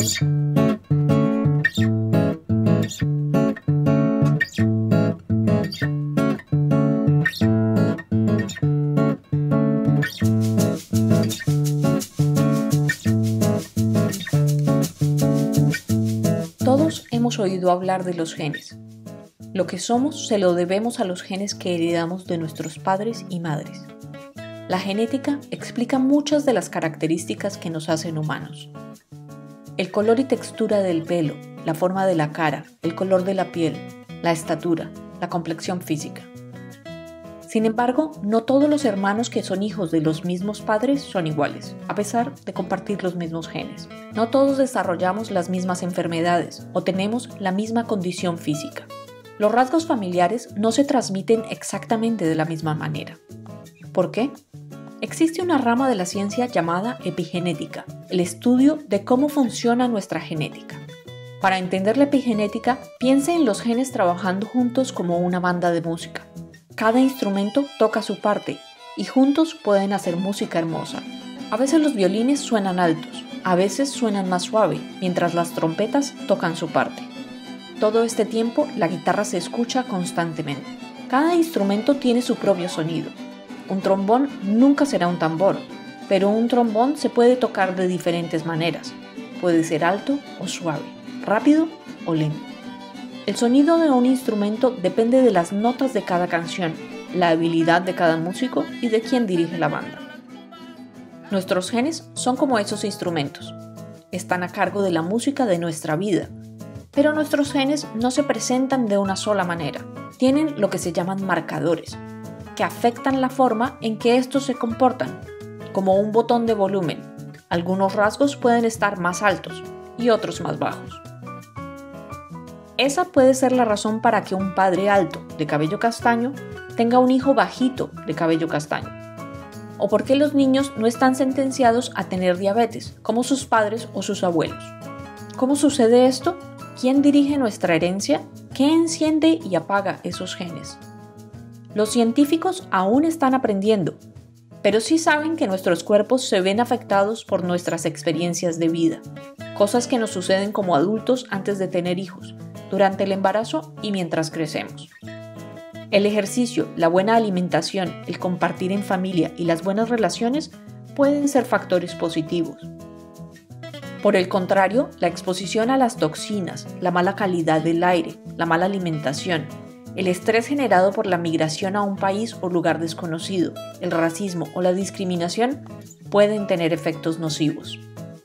Todos hemos oído hablar de los genes. Lo que somos se lo debemos a los genes que heredamos de nuestros padres y madres. La genética explica muchas de las características que nos hacen humanos. El color y textura del pelo, la forma de la cara, el color de la piel, la estatura, la complexión física. Sin embargo, no todos los hermanos que son hijos de los mismos padres son iguales, a pesar de compartir los mismos genes. No todos desarrollamos las mismas enfermedades o tenemos la misma condición física. Los rasgos familiares no se transmiten exactamente de la misma manera. ¿Por qué? Existe una rama de la ciencia llamada epigenética, el estudio de cómo funciona nuestra genética. Para entender la epigenética, piense en los genes trabajando juntos como una banda de música. Cada instrumento toca su parte y juntos pueden hacer música hermosa. A veces los violines suenan altos, a veces suenan más suave, mientras las trompetas tocan su parte. Todo este tiempo la guitarra se escucha constantemente. Cada instrumento tiene su propio sonido. Un trombón nunca será un tambor, pero un trombón se puede tocar de diferentes maneras. Puede ser alto o suave, rápido o lento. El sonido de un instrumento depende de las notas de cada canción, la habilidad de cada músico y de quien dirige la banda. Nuestros genes son como esos instrumentos. Están a cargo de la música de nuestra vida. Pero nuestros genes no se presentan de una sola manera. Tienen lo que se llaman marcadores, que afectan la forma en que estos se comportan, como un botón de volumen. Algunos rasgos pueden estar más altos y otros más bajos. Esa puede ser la razón para que un padre alto, de cabello castaño, tenga un hijo bajito, de cabello castaño. O por qué los niños no están sentenciados a tener diabetes, como sus padres o sus abuelos. ¿Cómo sucede esto? ¿Quién dirige nuestra herencia? ¿Qué enciende y apaga esos genes? Los científicos aún están aprendiendo, pero sí saben que nuestros cuerpos se ven afectados por nuestras experiencias de vida, cosas que nos suceden como adultos antes de tener hijos, durante el embarazo y mientras crecemos. El ejercicio, la buena alimentación, el compartir en familia y las buenas relaciones pueden ser factores positivos. Por el contrario, la exposición a las toxinas, la mala calidad del aire, la mala alimentación, el estrés generado por la migración a un país o lugar desconocido, el racismo o la discriminación pueden tener efectos nocivos.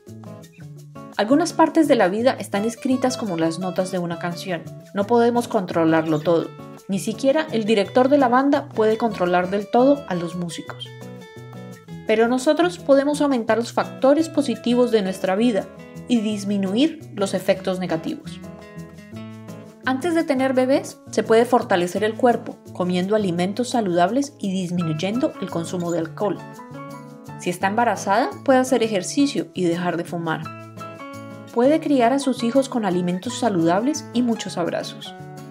Algunas partes de la vida están escritas como las notas de una canción. No podemos controlarlo todo. Ni siquiera el director de la banda puede controlar del todo a los músicos. Pero nosotros podemos aumentar los factores positivos de nuestra vida y disminuir los efectos negativos. Antes de tener bebés, se puede fortalecer el cuerpo comiendo alimentos saludables y disminuyendo el consumo de alcohol. Si está embarazada, puede hacer ejercicio y dejar de fumar. Puede criar a sus hijos con alimentos saludables y muchos abrazos.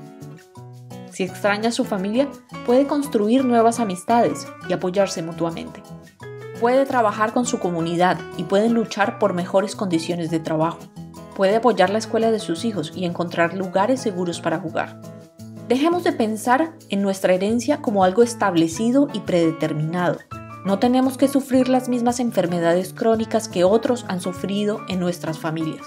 Si extraña a su familia, puede construir nuevas amistades y apoyarse mutuamente. Puede trabajar con su comunidad y pueden luchar por mejores condiciones de trabajo. Puede apoyar la escuela de sus hijos y encontrar lugares seguros para jugar. Dejemos de pensar en nuestra herencia como algo establecido y predeterminado. No tenemos que sufrir las mismas enfermedades crónicas que otros han sufrido en nuestras familias.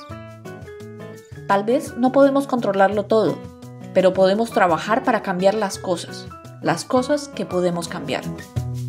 Tal vez no podemos controlarlo todo, pero podemos trabajar para cambiar las cosas que podemos cambiar.